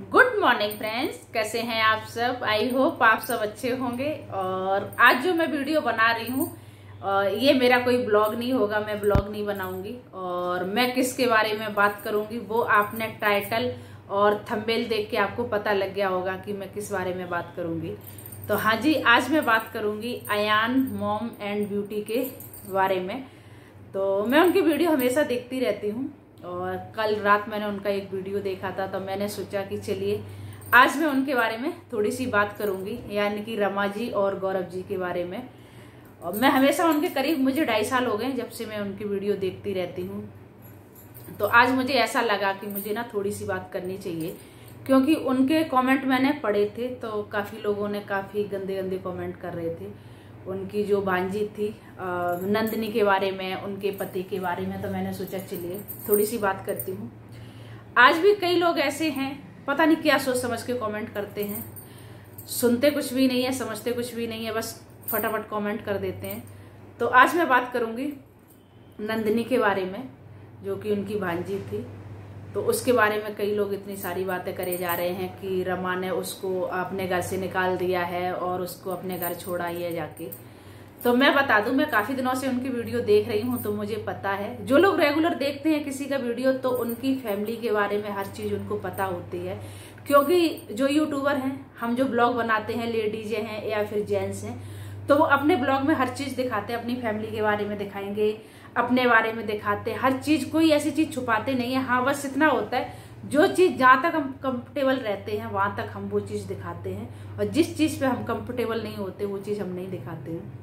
Good morning friends, कैसे हैं आप सब। आई होप आप सब अच्छे होंगे। और आज जो मैं वीडियो बना रही हूँ ये मेरा कोई ब्लॉग नहीं होगा, मैं ब्लॉग नहीं बनाऊंगी। और मैं किसके बारे में बात करूंगी वो आपने टाइटल और थंबनेल देख के आपको पता लग गया होगा कि मैं किस बारे में बात करूंगी। तो हाँ जी, आज मैं बात करूंगी अयान मॉम एंड ब्यूटी के बारे में। तो मैं उनकी वीडियो हमेशा देखती रहती हूँ और कल रात मैंने उनका एक वीडियो देखा था, तो मैंने सोचा कि चलिए आज मैं उनके बारे में थोड़ी सी बात करूंगी, यानी कि रमा जी और गौरव जी के बारे में। और मैं हमेशा उनके करीब, मुझे 2.5 साल हो गए जब से मैं उनकी वीडियो देखती रहती हूँ। तो आज मुझे ऐसा लगा कि मुझे ना थोड़ी सी बात करनी चाहिए, क्योंकि उनके कमेंट मैंने पढ़े थे तो काफ़ी लोगों ने काफ़ी गंदे गंदे कमेंट कर रहे थे उनकी जो भांजी थी नंदिनी के बारे में, उनके पति के बारे में। तो मैंने सोचा चलिए थोड़ी सी बात करती हूँ। आज भी कई लोग ऐसे हैं, पता नहीं क्या सोच समझ के कमेंट करते हैं, सुनते कुछ भी नहीं है, समझते कुछ भी नहीं है, बस फटाफट कमेंट कर देते हैं। तो आज मैं बात करूँगी नंदिनी के बारे में, जो कि उनकी भांजी थी। तो उसके बारे में कई लोग इतनी सारी बातें करे जा रहे हैं कि रमा ने उसको अपने घर से निकाल दिया है और उसको अपने घर छोड़ा है जाके। तो मैं बता दूं, मैं काफी दिनों से उनकी वीडियो देख रही हूं, तो मुझे पता है। जो लोग रेगुलर देखते हैं किसी का वीडियो, तो उनकी फैमिली के बारे में हर चीज उनको पता होती है। क्योंकि जो यूट्यूबर हैं, हम जो ब्लॉग बनाते हैं, लेडीज हैं या फिर जेंट्स हैं, तो वो अपने ब्लॉग में हर चीज दिखाते हैं, अपनी फैमिली के बारे में दिखाएंगे, अपने बारे में दिखाते हैं, हर चीज, कोई ऐसी चीज छुपाते नहीं है। हाँ, बस इतना होता है, जो चीज जहां तक हम कंफर्टेबल रहते हैं वहां तक हम वो चीज दिखाते हैं, और जिस चीज पे हम कंफर्टेबल नहीं होते वो चीज हम नहीं दिखाते हैं।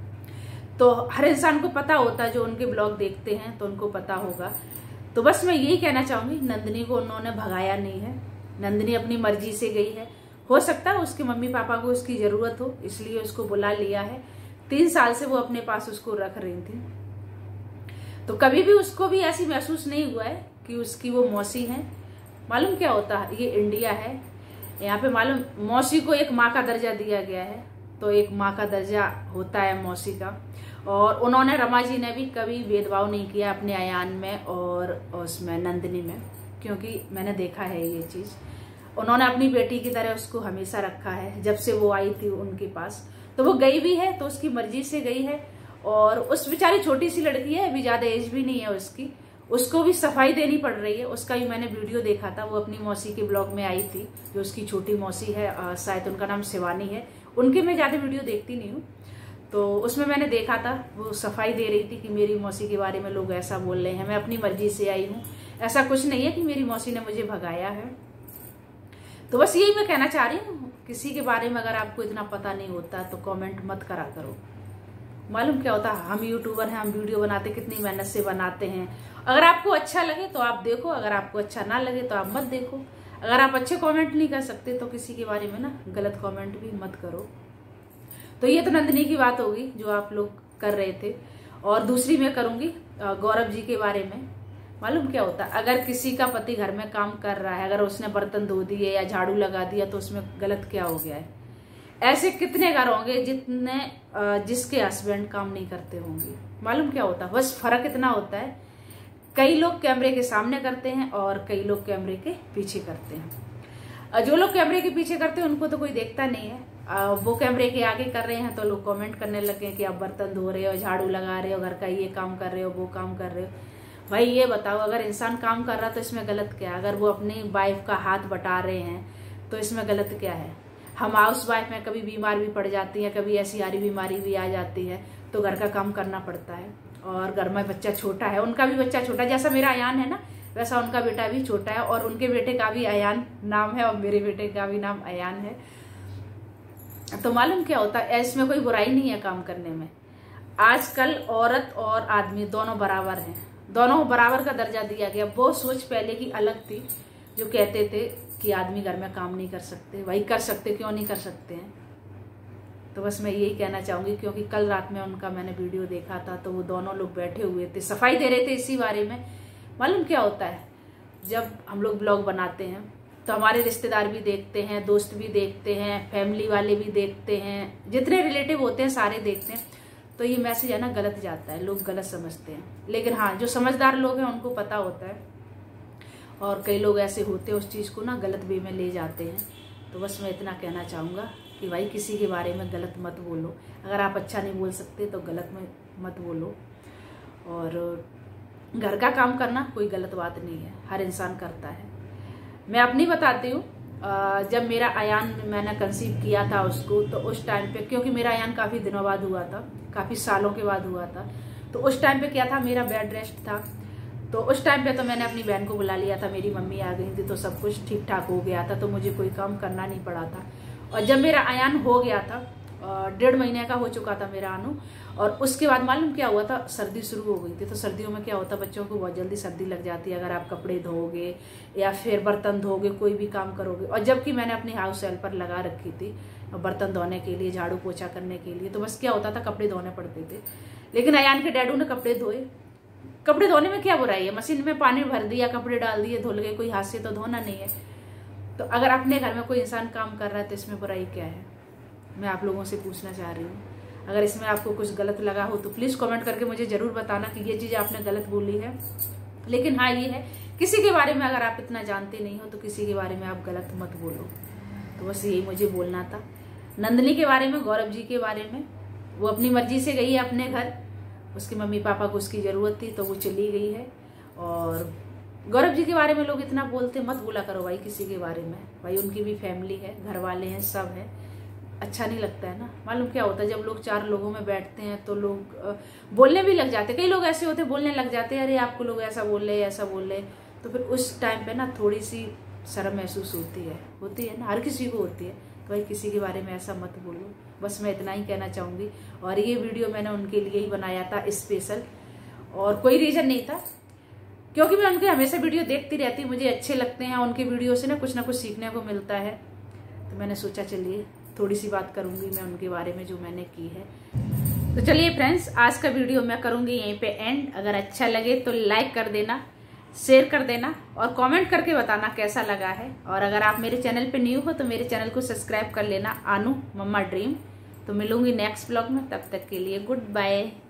तो हर इंसान को पता होता है, जो उनके ब्लॉग देखते हैं तो उनको पता होगा। तो बस मैं यही कहना चाहूंगी, नंदिनी को उन्होंने भगाया नहीं है, नंदिनी अपनी मर्जी से गई है। हो सकता है उसके मम्मी पापा को उसकी जरूरत हो, इसलिए उसको बुला लिया है। 3 साल से वो अपने पास उसको रख रही थी, तो कभी भी उसको भी ऐसी महसूस नहीं हुआ है कि उसकी वो मौसी है। मालूम क्या होता है, ये इंडिया है, यहाँ पे मालूम मौसी को एक माँ का दर्जा दिया गया है, तो एक माँ का दर्जा होता है मौसी का। और उन्होंने, रमा जी ने भी कभी भेदभाव नहीं किया अपने अयान में और उसमें नंदिनी में, क्योंकि मैंने देखा है ये चीज। उन्होंने अपनी बेटी की तरह उसको हमेशा रखा है। जब से वो आई थी उनके पास, तो वो गई भी है तो उसकी मर्जी से गई है। और उस बेचारी छोटी सी लड़की है, अभी ज्यादा एज भी नहीं है उसकी, उसको भी सफाई देनी पड़ रही है। उसका भी मैंने वीडियो देखा था, वो अपनी मौसी के ब्लॉग में आई थी, जो उसकी छोटी मौसी है, शायद उनका नाम शिवानी है। उनके मैं ज्यादा वीडियो देखती नहीं हूँ, तो उसमें मैंने देखा था वो सफाई दे रही थी कि मेरी मौसी के बारे में लोग ऐसा बोल रहे हैं, मैं अपनी मर्जी से आई हूँ, ऐसा कुछ नहीं है कि मेरी मौसी ने मुझे भगाया है। तो बस यही मैं कहना चाह रही हूँ, किसी के बारे में अगर आपको इतना पता नहीं होता तो कमेंट मत करा करो। मालूम क्या होता है, हम यूट्यूबर हैं, हम वीडियो बनाते कितनी मेहनत से बनाते हैं। अगर आपको अच्छा लगे तो आप देखो, अगर आपको अच्छा ना लगे तो आप मत देखो। अगर आप अच्छे कमेंट नहीं कर सकते तो किसी के बारे में ना गलत कमेंट भी मत करो। तो ये तो नंदिनी की बात होगी जो आप लोग कर रहे थे। और दूसरी मैं करूंगी गौरव जी के बारे में। मालूम क्या होता है, अगर किसी का पति घर में काम कर रहा है, अगर उसने बर्तन धो दिए या झाड़ू लगा दिया, तो उसमें गलत क्या हो गया है। ऐसे कितने घर होंगे जिसके हस्बैंड काम नहीं करते होंगे। मालूम क्या होता है, बस फर्क इतना होता है, कई लोग कैमरे के सामने करते हैं और कई लोग कैमरे के पीछे करते हैं। जो लोग कैमरे के पीछे करते हैं उनको तो कोई देखता नहीं है, वो कैमरे के आगे कर रहे हैं तो लोग कमेंट करने लगे कि आप बर्तन धो रहे हो, झाड़ू लगा रहे हो, घर का ये काम कर रहे हो, वो काम कर रहे हो। भाई ये बताओ, अगर इंसान काम कर रहा तो इसमें गलत क्या है। अगर वो अपनी वाइफ का हाथ बटा रहे हैं तो इसमें गलत क्या है। हम हाउस वाइफ में कभी बीमार भी पड़ जाती है, कभी ऐसी सारी बीमारी भी आ जाती है, तो घर का काम करना पड़ता है। और घर में बच्चा छोटा है, उनका भी बच्चा छोटा, जैसा मेरा अयान है ना, वैसा उनका बेटा भी छोटा है, और उनके बेटे का भी अयान नाम है और मेरे बेटे का भी नाम अयान है। तो मालूम क्या होता है, इसमें कोई बुराई नहीं है काम करने में। आजकल औरत और आदमी दोनों बराबर हैं, दोनों बराबर का दर्जा दिया गया। वो सोच पहले की अलग थी, जो कहते थे कि आदमी घर में काम नहीं कर सकते। भाई कर सकते, क्यों नहीं कर सकते हैं। तो बस मैं यही कहना चाहूंगी, क्योंकि कल रात में उनका मैंने वीडियो देखा था, तो वो दोनों लोग बैठे हुए थे, सफाई दे रहे थे इसी बारे में। मालूम क्या होता है, जब हम लोग ब्लॉग बनाते हैं तो हमारे रिश्तेदार भी देखते हैं, दोस्त भी देखते हैं, फैमिली वाले भी देखते हैं, जितने रिलेटिव होते हैं सारे देखते हैं। तो ये मैसेज है ना गलत जाता है, लोग गलत समझते हैं। लेकिन हाँ, जो समझदार लोग हैं उनको पता होता है। और कई लोग ऐसे होते हैं उस चीज़ को ना गलत वे में ले जाते हैं। तो बस मैं इतना कहना चाहूँगा कि भाई किसी के बारे में गलत मत बोलो। अगर आप अच्छा नहीं बोल सकते तो गलत में मत बोलो। और घर का काम करना कोई गलत बात नहीं है, हर इंसान करता है। मैं अपनी बताती हूँ, जब मेरा अयान मैंने कंसीव किया था उसको, तो उस टाइम पे, क्योंकि मेरा अयान काफ़ी दिनों बाद हुआ था, काफ़ी सालों के बाद हुआ था, तो उस टाइम पे क्या था, मेरा बेड रेस्ट था। तो उस टाइम पे तो मैंने अपनी बहन को बुला लिया था, मेरी मम्मी आ गई थी, तो सब कुछ ठीक ठाक हो गया था, तो मुझे कोई काम करना नहीं पड़ा था। और जब मेरा अयान हो गया था, 1.5 महीने का हो चुका था मेरा अनु, और उसके बाद मालूम क्या हुआ था, सर्दी शुरू हो गई थी। तो सर्दियों में क्या होता है, बच्चों को बहुत जल्दी सर्दी लग जाती है अगर आप कपड़े धोगे या फिर बर्तन धोगे, कोई भी काम करोगे। और जबकि मैंने अपनी हाउस हेल्पर लगा रखी थी बर्तन धोने के लिए, झाड़ू पोछा करने के लिए, तो बस क्या होता था, कपड़े धोने पड़ते थे। लेकिन अयान के डैडू ने कपड़े धोए। कपड़े धोने में क्या बुराई है, मशीन में पानी भर दिया, कपड़े डाल दिए, धुल गए, कोई हाथ से तो धोना नहीं है। तो अगर अपने घर में कोई इंसान काम कर रहा है तो इसमें बुराई क्या है, मैं आप लोगों से पूछना चाह रही हूँ। अगर इसमें आपको कुछ गलत लगा हो तो प्लीज़ कमेंट करके मुझे ज़रूर बताना कि ये चीज़ आपने गलत बोली है। लेकिन हाँ, ये है, किसी के बारे में अगर आप इतना जानते नहीं हो तो किसी के बारे में आप गलत मत बोलो। तो बस यही मुझे बोलना था। नंदिनी के बारे में, गौरव जी के बारे में, वो अपनी मर्जी से गई है अपने घर, उसके मम्मी पापा को उसकी ज़रूरत थी तो वो चली गई है। और गौरव जी के बारे में लोग इतना बोलते, मत बोला करो भाई किसी के बारे में। भाई उनकी भी फैमिली है, घर वाले हैं, सब है, अच्छा नहीं लगता है ना। मालूम क्या होता है, जब लोग 4 लोगों में बैठते हैं तो लोग बोलने भी लग जाते हैं। कई लोग ऐसे होते हैं बोलने लग जाते हैं, अरे आपको लोग ऐसा बोल रहे, ऐसा बोल रहे, तो फिर उस टाइम पे ना थोड़ी सी शर्म महसूस होती है ना, हर किसी को होती है। तो भाई किसी के बारे में ऐसा मत बोलो। बस मैं इतना ही कहना चाहूँगी। और ये वीडियो मैंने उनके लिए ही बनाया था स्पेशल, और कोई रीज़न नहीं था, क्योंकि मैं उनके हमेशा वीडियो देखती रहती, मुझे अच्छे लगते हैं, उनके वीडियो से ना कुछ सीखने को मिलता है। तो मैंने सोचा चलिए थोड़ी सी बात करूंगी मैं उनके बारे में जो मैंने की है। तो चलिए फ्रेंड्स, आज का वीडियो मैं करूंगी यहीं पे एंड। अगर अच्छा लगे तो लाइक कर देना, शेयर कर देना और कमेंट करके बताना कैसा लगा है। और अगर आप मेरे चैनल पे न्यू हो तो मेरे चैनल को सब्सक्राइब कर लेना, आनू मम्मा ड्रीम। तो मिलूंगी नेक्स्ट ब्लॉग में, तब तक के लिए गुड बाय।